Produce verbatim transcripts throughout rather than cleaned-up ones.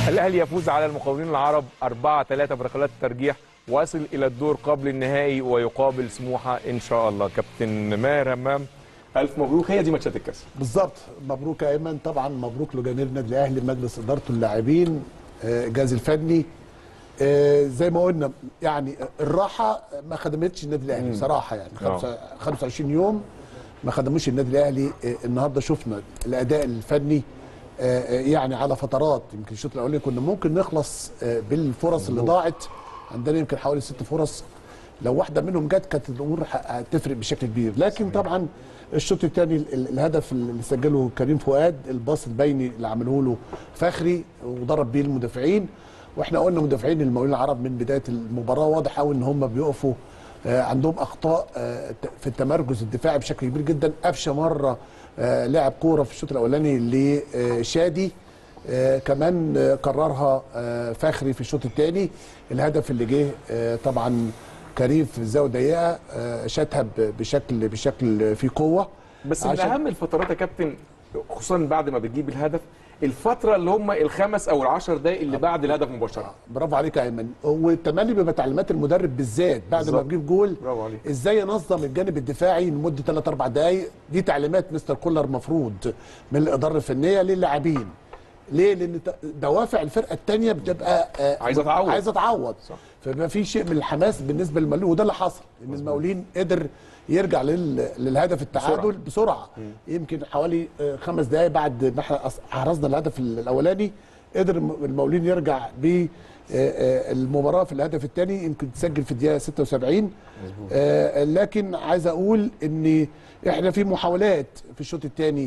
الاهلي يفوز على المقاولين العرب أربعة ثلاثة بركلات الترجيح ويصل الى الدور قبل النهائي ويقابل سموحه ان شاء الله. كابتن ماهر همام، الف مبروك. هي دي ماتشات الكاس بالظبط. مبروك يا ايمن، طبعا مبروك لجماهير النادي الاهلي، مجلس ادارته، اللاعبين، الجهاز الفني. زي ما قلنا يعني الراحه ما خدمتش النادي الاهلي بصراحه، يعني خمسة وعشرين يوم ما خدموش النادي الاهلي. النهارده شفنا الاداء الفني يعني على فترات. يمكن الشوط الاولاني كنا ممكن نخلص بالفرص اللي ضاعت عندنا، يمكن حوالي ست فرص، لو واحده منهم جت كانت الامور هتفرق بشكل كبير. لكن طبعا الشوط الثاني الهدف اللي سجله كريم فؤاد، الباص البيني اللي عمله له فخري وضرب بيه المدافعين. واحنا قلنا مدافعين المقاولين العرب من بدايه المباراه واضح قوي ان هم بيقفوا عندهم اخطاء في التمركز الدفاعي بشكل كبير جدا. قفشه مره لعب كوره في الشوط الاولاني لشادي، كمان قررها فخري في الشوط الثاني. الهدف اللي جه طبعا كريم في الزاويه ضيقه شاتها بشكل بشكل فيه قوه. بس من اهم الفترات يا كابتن، خصوصا بعد ما بتجيب الهدف، الفتره اللي هم الخمس او العشر دقائق اللي بعد الهدف مباشره. برافو عليك يا ايمن، والتملي بيبقى تعليمات المدرب بالذات بعد بالزبط. ما بجيب جول برافو عليك. ازاي ينظم الجانب الدفاعي لمده ثلاث اربع دقائق. دي تعليمات مستر كولر مفروض من الاداره الفنيه للاعبين. ليه؟ لان دوافع الفرقه الثانيه بتبقى عايزه تعوض عايزه تعوض فبيبقى في شيء من الحماس بالنسبه للمقاولين، وده اللي حصل ان المقاولين قدر يرجع للهدف التعادل بسرعه, بسرعة. يمكن حوالي خمس دقائق بعد ما احنا حرزنا الهدف الاولاني قدر المقاولين يرجع بالمباراه في الهدف الثاني، يمكن تسجل في الدقيقه ستة وسبعين. لكن عايز اقول ان احنا في محاولات في الشوط الثاني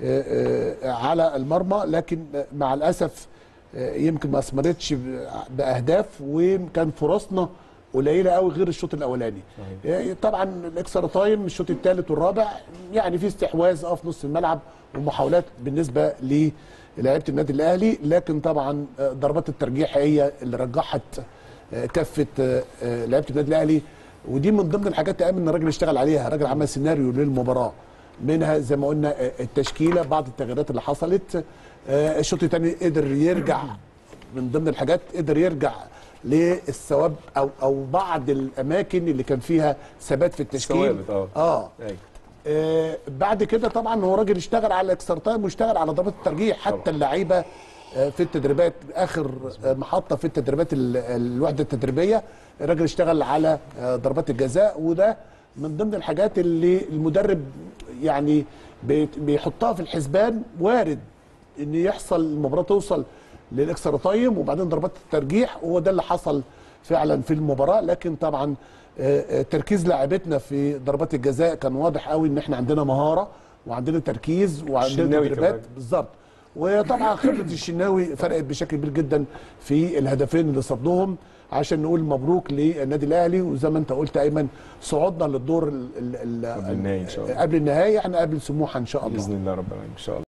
على المرمى، لكن مع الاسف يمكن ما اثمرتش باهداف، وكان فرصنا قليله قوي غير الشوط الاولاني. طبعا الاكسترا تايم الشوط الثالث والرابع يعني في استحواذ اه في نص الملعب ومحاولات بالنسبه للاعيبه النادي الاهلي، لكن طبعا ضربات الترجيح هي اللي رجحت كفه لعيبه النادي الاهلي. ودي من ضمن الحاجات تامن ان الراجل اشتغل عليها، الراجل عمل سيناريو للمباراه، منها زي ما قلنا التشكيله، بعض التغييرات اللي حصلت. الشوط الثاني قدر يرجع، من ضمن الحاجات قدر يرجع للثواب او او بعض الاماكن اللي كان فيها ثبات في التشكيل. اه اه, آه بعد كده طبعا هو راجل اشتغل على الاكسترا تايم واشتغل على ضربات الترجيح. حتى اللعيبه في التدريبات، اخر محطه في التدريبات الوحده التدريبيه، الراجل اشتغل على ضربات الجزاء. وده من ضمن الحاجات اللي المدرب يعني بيحطها في الحسبان. وارد ان يحصل المباراه توصل للاكسترا تايم وبعدين ضربات الترجيح، وهو ده اللي حصل فعلا في المباراه. لكن طبعا تركيز لاعبتنا في ضربات الجزاء كان واضح قوي ان احنا عندنا مهاره وعندنا تركيز وعندنا تدريبات بالظبط. وطبعا خبره الشناوي فرقت بشكل كبير جدا في الهدفين اللي صدهم، عشان نقول مبروك للنادي الاهلي. وزي ما انت قلت ايمن، صعودنا للدور قبل النهائي ان شاء الله. قبل النهائي احنا قبل سموحه ان شاء الله باذن الله رب العالمين ان شاء الله.